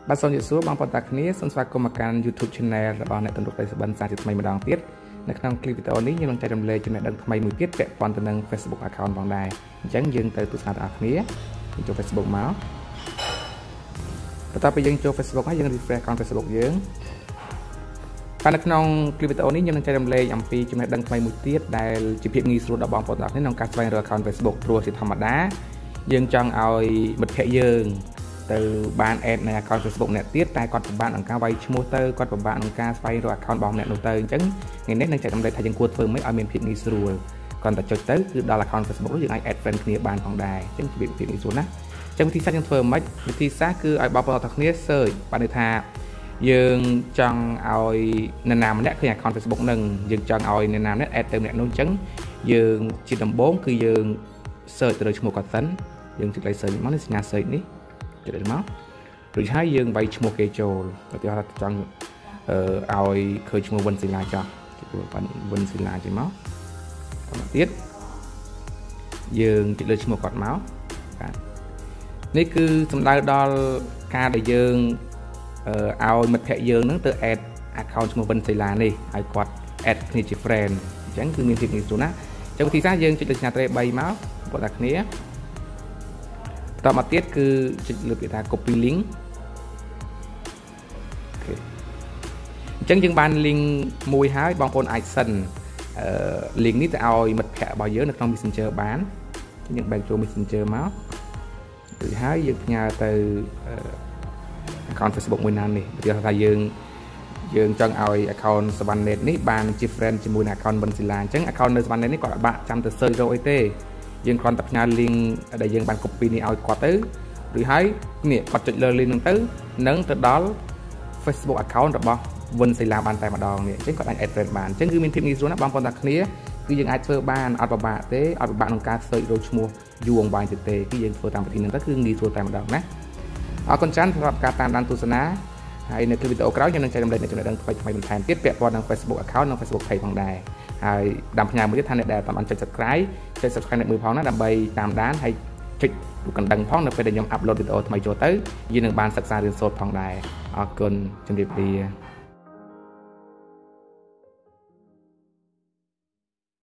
បាទសូមជម្រាបសួរបងប្អូនតាគ្នាសូមស្វាគមន៍មកកាន់ YouTube Channel របស់អ្នកទន្ទឹងFacebook សារជាថ្មីម្ដងទៀតនៅក្នុងคลิปវីដេអូនេះខ្ញុំនឹងចែករំលែកចំណេះដឹងថ្មីមួយទៀតពាក់ព័ន្ធទៅនឹង Facebook account ផងដែរអញ្ចឹងយើងទៅទស្សនាទាំងអស់គ្នាចូល Facebook មកបន្ទាប់ពីយើងចូល Facebook ហើយយើង refresh account Facebook យើងបាទនៅក្នុងคลิปវីដេអូនេះខ្ញុំនឹងចែករំលែកអំពីចំណេះដឹងថ្មីមួយទៀតដែលជាភាពងាយស្រួលដល់បងប្អូនទាំងអស់គ្នាក្នុងការស្វែងរក account Facebook ព្រោះជាធម្មតាយើងចង់ឲ្យមិត្តភ័ក្តិយើងទៅបាន add នៅ account Facebook អ្នកទៀតតែគាត់ពិបាកក្នុងការវាយឈ្មោះទៅគាត់ពិបាកក្នុងការស្វែងរក account របស់អ្នកនោះទៅអញ្ចឹងថ្ងៃនេះនឹងចែករំលែកថាយើងគួរធ្វើម៉េចឲ្យមានភាពងាយស្រួលគាត់តែចុចទៅគឺដល់ account Facebook នោះយើងអាច add friend គ្នាបានផងដែរអញ្ចឹងជាភាពងាយស្រួលណាអញ្ចឹងវិធីសាស្ត្រយើងធ្វើម៉េចវិធីសាស្ត្រគឺឲ្យបងប្អូនទាំងគ្នា search បានន័យថាយើងចង់ឲ្យនរណាម្នាក់ឃើញ account Facebook នឹងយើងចង់ឲ្យនរណាម្នាក់ add ទៅម្នាក់នោះអញ្ចឹងយើងជាដំបូងគឺយើង search ទៅលើឈ្មោះគាត់សិនយើងចុចលេខ search មកនេះសញ្ញា search នេះចុចមករួចហើយយើងវាយឈ្មោះគេចូលឧទាហរណ៍ចង់ឲ្យឃើញឈ្មោះវិនស៊ីឡាចោះចុចវិនស៊ីឡាចេញមកទៀតយើងចុចលើឈ្មោះគាត់មកបាទនេះគឺសំដៅដល់ការដែលយើងឲ្យមិត្តភ័ក្តិយើងនឹងទៅ add account ឈ្មោះវិនស៊ីឡានេះឲ្យគាត់ add គ្នាជា friend អញ្ចឹងគឺមានភាពងាយស្រួលណាស់អញ្ចឹងវិធីសាស្ត្រយើងចុចលើសញ្ញាត្រេ3មកបងប្អូនគ្នាតមកទៀតគឺចុចលើពាក្យថា copy link អញ្ចឹងយើងបាន link មួយហើយបងប្អូនអាច send link នេះទៅឲ្យមិត្តភ័ក្តិរបស់យើងនៅក្នុង Messenger បានយើងបែកចូល Messenger មករួចហើយយើងផ្ញើទៅ account Facebook មួយណានេះឧទាហរណ៍ថាយើងចង់ឲ្យ account សវណ្ណ net នេះបានជា friend ជាមួយនឹង account វិនស៊ីឡាអញ្ចឹង account នៅសវណ្ណ net នេះគាត់អាចបាក់ចាំទៅ search រកអីទេយើងគ្រាន់តែផ្ញើ link ដែលយើងបាន copy នេះឲ្យគាត់ទៅឬហើយនេះគាត់ចុចលើ link ហ្នឹងទៅនឹងទៅដល់ Facebook account របស់វិនស៊ីឡាបានតែម្ដងនេះអញ្ចឹងគាត់អាច add friend បានអញ្ចឹងគឺមានភាពងាយស្រួលណាស់បងប្អូនតាគ្នាគឺយើងអាចធ្វើបានអត់ពិបាកទេអត់ពិបាកក្នុងការ search រកឈ្មោះយូរអង្វែងទេគឺយើងធ្វើតាមវិធីហ្នឹងទៅគឺងាយស្រួលតែម្ដងណាអរគុណច្រើនសម្រាប់ការតាមដានទស្សនាហើយនៅវីដេអូក្រោយខ្ញុំនឹងចែករំលែកនូវចំណេះដឹងថ្មីៗបន្ថែមទៀតពាក់ព័ន្ធនឹង Facebook account និង Facebook page ផងដែរហើយតាមផ្ញើមួយទៀតថាអ្នកដែលតាមបានចុច subscribe ចុច subscribe មួយផងណាដើម្បីតាមដានហើយចុចរូបកណ្ដឹងផងនៅពេលដែលខ្ញុំ upload វីដេអូថ្មីចូលទៅយើងនឹងបានសិក្សារៀនសូត្រផងដែរអរគុណជម្រាបលា